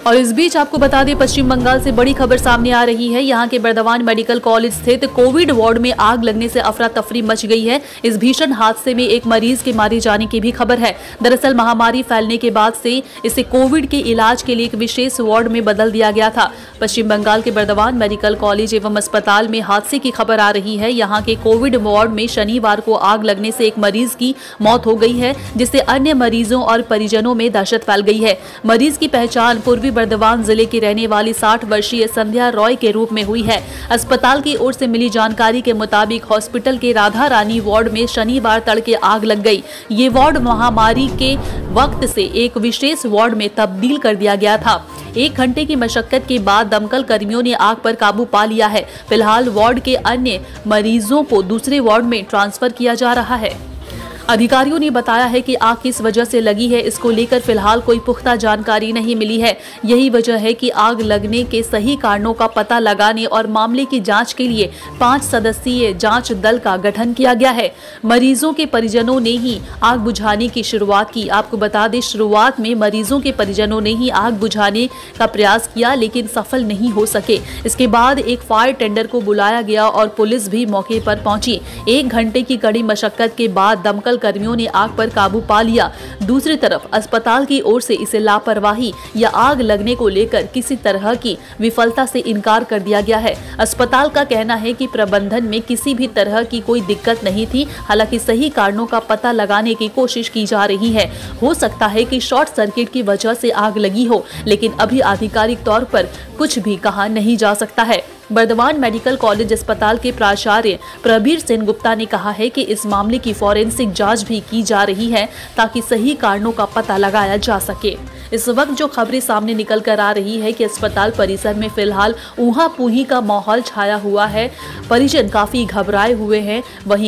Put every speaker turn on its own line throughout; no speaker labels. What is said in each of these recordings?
और इस बीच आपको बता दें, पश्चिम बंगाल से बड़ी खबर सामने आ रही है। यहाँ के बर्दवान मेडिकल कॉलेज स्थित कोविड वार्ड में आग लगने से अफरा तफरी मच गई है। इस भीषण हादसे में एक मरीज के मारे जाने की भी खबर है। दरअसल महामारी फैलने के बाद से इसे कोविड के इलाज के लिए एक विशेष वार्ड में बदल दिया गया था। पश्चिम बंगाल के बर्दवान मेडिकल कॉलेज एवं अस्पताल में हादसे की खबर आ रही है। यहाँ के कोविड वार्ड में शनिवार को आग लगने से एक मरीज की मौत हो गई है, जिससे अन्य मरीजों और परिजनों में दहशत फैल गई है। मरीज की पहचान पूर्वी बर्दवान जिले की रहने वाली 60 वर्षीय संध्या रॉय के रूप में हुई है। अस्पताल की ओर से मिली जानकारी के मुताबिक हॉस्पिटल के राधा रानी वार्ड में शनिवार तड़के आग लग गई। ये वार्ड महामारी के वक्त से एक विशेष वार्ड में तब्दील कर दिया गया था। 1 घंटे की मशक्कत के बाद दमकल कर्मियों ने आग पर काबू पा लिया है। फिलहाल वार्ड के अन्य मरीजों को दूसरे वार्ड में ट्रांसफर किया जा रहा है। अधिकारियों ने बताया है कि आग किस वजह से लगी है, इसको लेकर फिलहाल कोई पुख्ता जानकारी नहीं मिली है। यही वजह है कि आग लगने के सही कारणों का पता लगाने और मामले की जांच के लिए 5 सदस्यीय जांच दल का गठन किया गया है। मरीजों के परिजनों ने ही आग बुझाने की शुरुआत की। आपको बता दें, शुरुआत में मरीजों के परिजनों ने ही आग बुझाने का प्रयास किया, लेकिन सफल नहीं हो सके। इसके बाद एक फायर टेंडर को बुलाया गया और पुलिस भी मौके पर पहुंची। 1 घंटे की कड़ी मशक्कत के बाद दमकल कर्मियों ने आग पर काबू पा लिया। दूसरी तरफ अस्पताल की ओर से इसे लापरवाही या आग लगने को लेकर किसी तरह की विफलता से इनकार कर दिया गया है। अस्पताल का कहना है कि प्रबंधन में किसी भी तरह की कोई दिक्कत नहीं थी। हालांकि सही कारणों का पता लगाने की कोशिश की जा रही है। हो सकता है कि शॉर्ट सर्किट की वजह से आग लगी हो, लेकिन अभी आधिकारिक तौर पर कुछ भी कहा नहीं जा सकता है। बर्दवान मेडिकल कॉलेज अस्पताल के प्राचार्य प्रबीर सेन गुप्ता ने कहा है कि इस मामले की फॉरेंसिक जांच भी की जा रही है, ताकि सही कारणों का पता लगाया जा सके। इस वक्त जो खबरें सामने निकल कर आ रही है कि अस्पताल परिसर में फिलहाल ऊहा पूही का माहौल छाया हुआ है। परिजन काफी घबराए हुए हैं। वहीं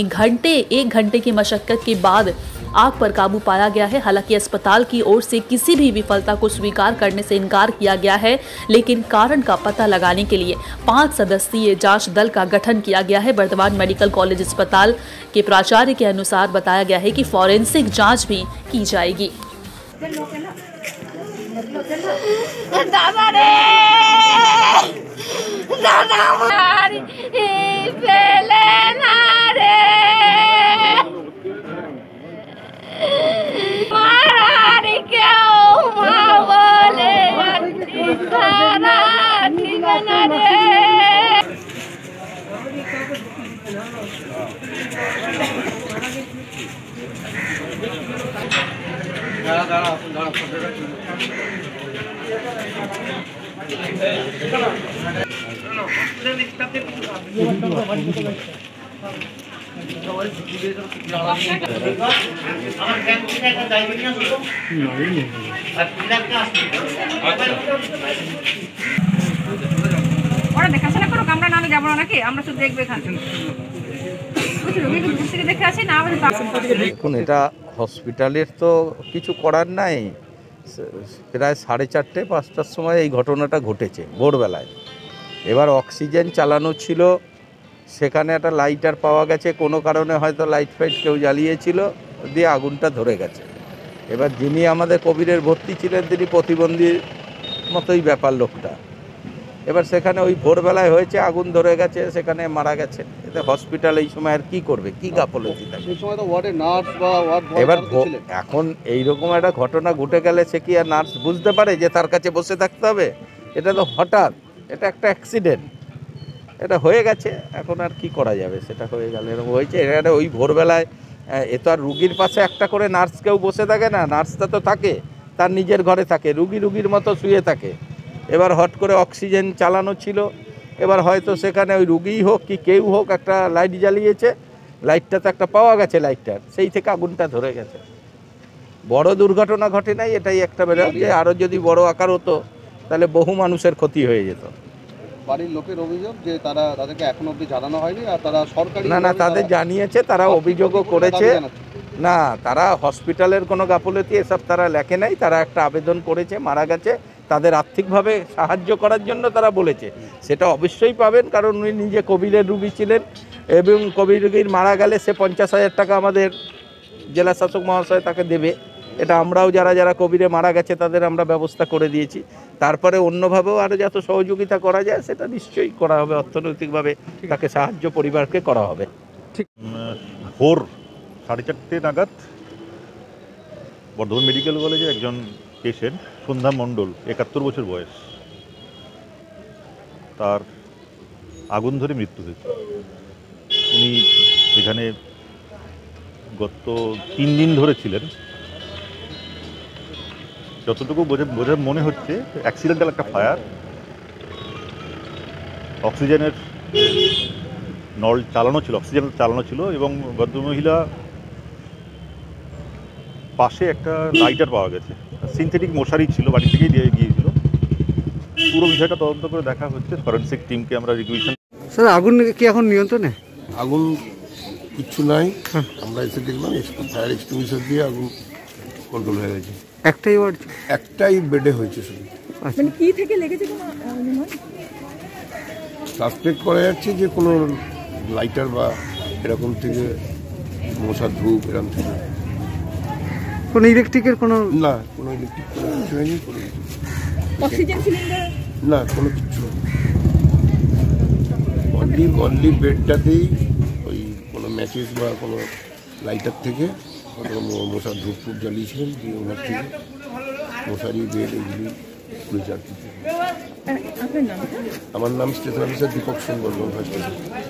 1 घंटे की मशक्कत के बाद आग पर काबू पाया गया है। हालांकि अस्पताल की ओर से किसी भी विफलता को स्वीकार करने से इनकार किया गया है, लेकिन कारण का पता लगाने के लिए 5 सदस्यीय जांच दल का गठन किया गया है। बर्दवान मेडिकल कॉलेज अस्पताल के प्राचार्य के अनुसार बताया गया है कि फॉरेंसिक जांच भी की जाएगी।
ওরা দেখাশোনা করুক, আমরা নাহলে যাবো না নাকি, আমরা শুধু দেখবো এখানে।
দেখুন, এটা হসপিটালের তো কিছু করার নাই। প্রায় 4:30 5টার সময় এই ঘটনাটা ঘটেছে ভোরবেলায়। এবার অক্সিজেন চালানো ছিল, সেখানে একটা লাইটার পাওয়া গেছে। কোনো কারণে হয়তো লাইট ফাইট কেউ জ্বালিয়েছিল, দিয়ে আগুনটা ধরে গেছে। এবার যিনি আমাদের কোভিডের ভর্তি ছিলেন তিনি প্রতিবন্ধীর মতোই ব্যাপার লোকটা। এবার সেখানে ওই ভোরবেলায় হয়েছে, আগুন ধরে গেছে, সেখানে মারা গেছে। এতে হসপিটাল এই সময় আর কি করবে, কি গাফলতি থাকে। এবার এখন এইরকম একটা ঘটনা ঘটে গেলে সে কি আর নার্স বুঝতে পারে যে তার কাছে বসে থাকতে হবে? এটা তো হঠাৎ, এটা একটা অ্যাক্সিডেন্ট, এটা হয়ে গেছে। এখন আর কি করা যাবে, সেটা হয়ে গেলে এরকম হয়েছে। এখানে ওই ভোরবেলায় এ তো আর রুগীর পাশে একটা করে নার্স কেউ বসে থাকে না, নার্সটা তো থাকে তার নিজের ঘরে থাকে, রুগীর মতো শুয়ে থাকে। এবার হট করে অক্সিজেন চালানো ছিল, এবার হয়তো সেখানে ওই রুগীই হোক কি কেউ হোক একটা লাইট জ্বালিয়েছে, লাইটটা তো একটা পাওয়া গেছে লাইটটার, সেই থেকে আগুনটা ধরে গেছে। বড় দুর্ঘটনা ঘটে নাই, এটাই একটা বেরো যে আরও যদি বড় আকার হতো তাহলে বহু মানুষের ক্ষতি হয়ে যেত।
বাড়ির লোকের অভিযোগ যে তাদেরকে এখনো অবধি জানানো হয়নি, আর তারা সরকারি
না তাদের জানিয়েছে, তারা অভিযোগও করেছে। না, তারা হসপিটালের কোনো গাফলতি এসব তারা লেখে নাই। তারা একটা আবেদন করেছে, মারা গেছে, তাদের আর্থিকভাবে সাহায্য করার জন্য তারা বলেছে। সেটা অবশ্যই পাবেন, কারণ উনি নিজে কোভিডের রোগী ছিলেন এবং কোভিড রোগীর মারা গেলে সে 50,000 টাকা আমাদের জেলা শাসক মহাশয় তাকে দেবে। এটা আমরাও যারা কোভিডে মারা গেছে তাদের আমরা ব্যবস্থা করে দিয়েছি। তারপরে অন্যভাবেও আরও যত সহযোগিতা করা যায় সেটা নিশ্চয়ই করা হবে, অর্থনৈতিকভাবে তাকে সাহায্য পরিবারকে করা হবে।
ভোর 4:30 নাগাদ বর্ধমান মেডিকেল কলেজে একজন পেশেন্ট সন্ধ্যা মণ্ডল, 71 বছর বয়স, তার আগুন ধরে মৃত্যু হয়েছে। উনি এখানে গত 3 দিন ধরে ছিলেন। যতটুকু বোঝা মনে হচ্ছে অ্যাক্সিডেন্টাল একটা ফায়ার। অক্সিজেনের নল চালানো ছিল, অক্সিজেন চালানো ছিল এবং ভদ্রমহিলা পাশে একটা লাইটার পাওয়া গেছে, সিনথেটিক মশারি ছিল, বাড়ি থেকেই দিয়ে গিয়েছিল। পুরো বিষয়টা তদন্ত করে দেখা হচ্ছে, ফরেন্সিক টিমকে আমরা রিকুইশন।
স্যার আগুন কি এখন নিয়ন্ত্রণে?
আগুন কিচ্ছু নাই, আমরা এসে দেখলাম ফায়ার এক্সটিংগুইশার দিয়ে আগুন কন্ট্রোল হয়ে গেছে।
একটাই ওয়ার্ড,
একটাই বেডে হয়েছে শুধু।
মানে কি থেকে লেগেছে কোনো অনুমান?
সাসপেক্ট করা যাচ্ছে যে কোনো লাইটার বা এরকম থেকে, মশার ধূপ এরকম থেকে।
কোনো ইলেকট্রিকের কোনো
না, কোনো ইলেকট্রিক কোনো কিছু হয়নি, কোনো
অক্সিজেন সিলিন্ডার
না, কোনো কিছু অনলি বেডটাতেই ওই কোনো ম্যাচেস বা কোনো লাইটার থেকে মশার ধূপ ফুপ জ্বালিয়েছিলেন, দিয়ে ওনার থেকে মশারি বেড এগুলি খুলেছে আর কিছু। আমার নাম station officer Deepak Singh Bardhaman hospital.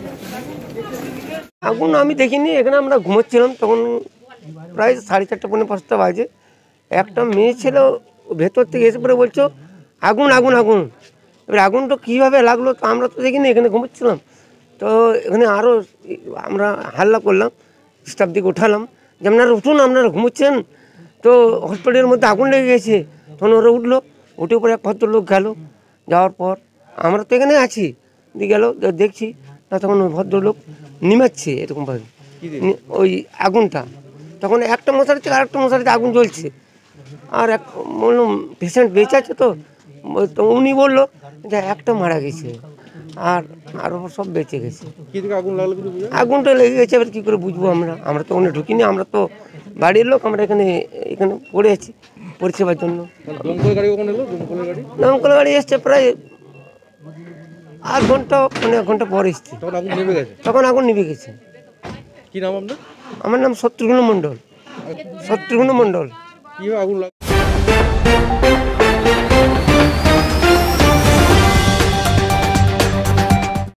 আগুন আমি দেখিনি, এখানে আমরা ঘুমোচ্ছিলাম, তখন প্রায় 4:30-5:45 বাজে। একটা মেয়ে ছিল ভেতর থেকে এসে পরে বলছো আগুন আগুন আগুন। এবার আগুনটা কীভাবে লাগলো তো আমরা তো দেখিনি, এখানে ঘুমোচ্ছিলাম। তো এখানে আরও আমরা হাল্লা করলাম, স্টাফ দিকে উঠালাম যে আপনারা উঠুন, আপনারা ঘুমোচ্ছেন, তো হসপিটালের মধ্যে আগুন লেগে গেছে। তখন ওরা উঠলো, উঠে পরে এক ভদ্রলোক গেল, যাওয়ার পর আমরা তো এখানে আছি, দিয়ে গেল দেখছি না, তখন ওই ভদ্রলোক নিমাচ্ছে এরকমভাবে ওই আগুনটা। তখন একটা মশারি থেকে আরেকটা মশারিতে আগুন জ্বলছে, আর এক বললাম পেশেন্ট বেঁচে আছে তো উনি বললো যে একটা মারা গেছে আর আরও সব বেঁচে গেছে। আগুনটা লেগে গেছে, এবার কী করে বুঝবো আমরা তো ওখানে ঢুকিনি, আমরা তো বাড়ির লোক, আমরা এখানে পড়ে আছি পরিষেবার জন্য। দমকল গাড়ি এসছে প্রায় 8 ঘন্টা, 1 ঘন্টা পর এসছে, তখন আগুন নিভে গেছে।
কি নাম আপনার?
আমার নাম শত্রুঘ্ন মণ্ডল।